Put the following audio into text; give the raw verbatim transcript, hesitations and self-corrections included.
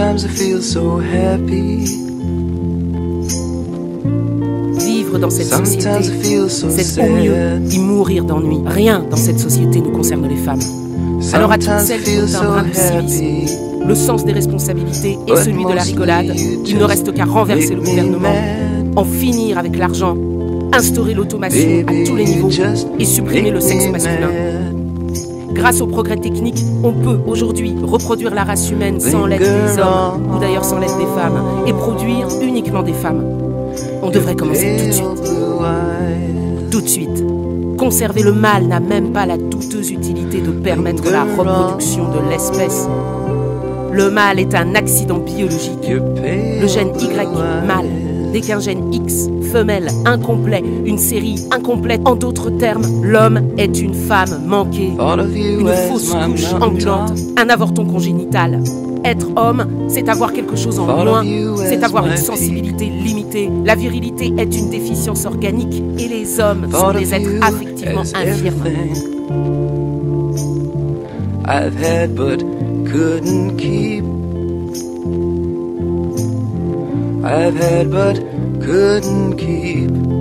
Sometimes I feel so happy. Vivre dans cette société, Sometimes I feel so c'est au mieux sad. y mourir d'ennui. Rien dans cette société ne concerne les femmes. Alors à toutes Sometimes I celles qui feel ont un so brin de civisme, happy. le sens des responsabilités et But celui de la mostly rigolade, you il ne just reste qu'à renverser le make me gouvernement, mad. en finir avec l'argent, instaurer l'automation à Baby, tous les niveaux you just et supprimer make le sexe me masculin. mad. Grâce au progrès technique, on peut aujourd'hui reproduire la race humaine sans l'aide des hommes, ou d'ailleurs sans l'aide des femmes, et produire uniquement des femmes. On devrait commencer tout de suite. Tout de suite. Conserver le mâle n'a même pas la douteuse utilité de permettre la reproduction de l'espèce. Le mâle est un accident biologique. Le gène Y, mâle, n'est qu'un gène X, femelle, incomplet, une série incomplète. En d'autres termes, l'homme est une femme manquée, une fausse couche ambulante, un avorton congénital. Être homme, c'est avoir quelque chose en moins, c'est avoir une sensibilité limitée. La virilité est une déficience organique et les hommes sont des êtres affectivement infirmes. I've had but couldn't keep. I've had but couldn't keep.